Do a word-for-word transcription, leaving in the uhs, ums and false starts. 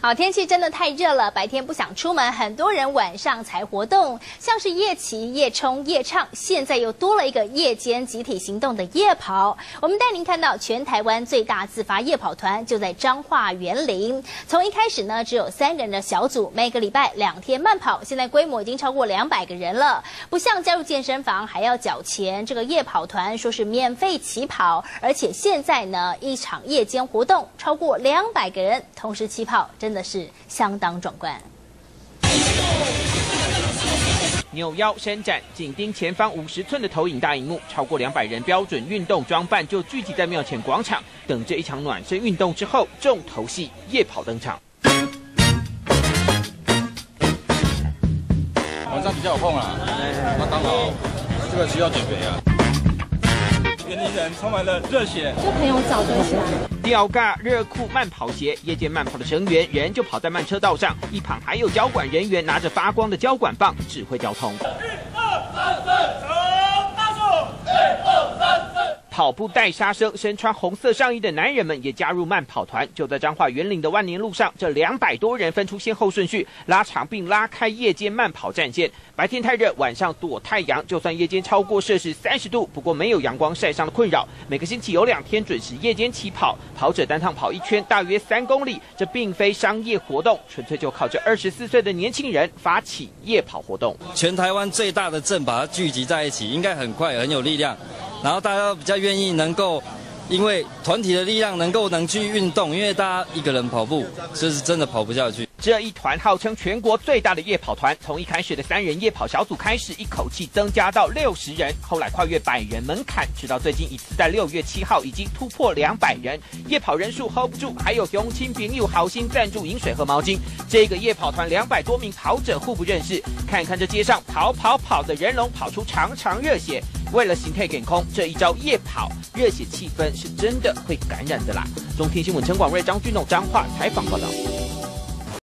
好，天气真的太热了，白天不想出门，很多人晚上才活动，像是夜骑、夜冲、夜唱，现在又多了一个夜间集体行动的夜跑。我们带您看到全台湾最大自发夜跑团就在彰化园林。从一开始呢，只有三个人的小组，每个礼拜两天慢跑，现在规模已经超过两百个人了。不像加入健身房还要缴钱，这个夜跑团说是免费起跑，而且现在呢，一场夜间活动超过两百个人同时起跑，真的是相当壮观。 扭腰伸展，紧盯前方五十寸的投影大荧幕，超过两百人标准运动装扮就聚集在庙前广场，等着一场暖身运动之后，重头戏夜跑登场。 晚上比较有空啊，那刚好这个需要减肥啊。园林人充满了热血， 就朋友找的起来。 吊嘎热裤慢跑鞋，夜间慢跑的成员人就跑在慢车道上，一旁还有交管人员拿着发光的交管棒指挥交通。一二三四，走，大数！一二三四。跑步带杀声，身穿红色上衣的男人们也加入慢跑团。就在彰化园林的万年路上，这两百多人分出先后顺序，拉长并拉开夜间慢跑战线。白天太热，晚上躲太阳。就算夜间超过摄氏三十度，不过没有阳光晒伤的困扰。每个星期有两天准时夜间起跑，跑者单趟跑一圈大约三公里。这并非商业活动，纯粹就靠这二十四岁的年轻人发起夜跑活动。 全台湾最大的阵把它聚集在一起，应该很快很有力量。然后大家比较愿意能够，因为团体的力量能够能去运动，因为大家一个人跑步，这是真的跑不下去。 这一团号称全国最大的夜跑团，从一开始的三人夜跑小组开始，一口气增加到六十人，后来跨越百人门槛，直到最近一次在六月七号已经突破两百人。夜跑人数 hold 不住，还有雄亲朋友好心赞助饮水和毛巾。这个夜跑团两百多名跑者互不认识，看看这街上跑跑跑的人龙，跑出长长热血。为了形态给空，这一招夜跑热血气氛是真的会感染的啦。中天新闻陈广瑞、张君栋彰化采访报道。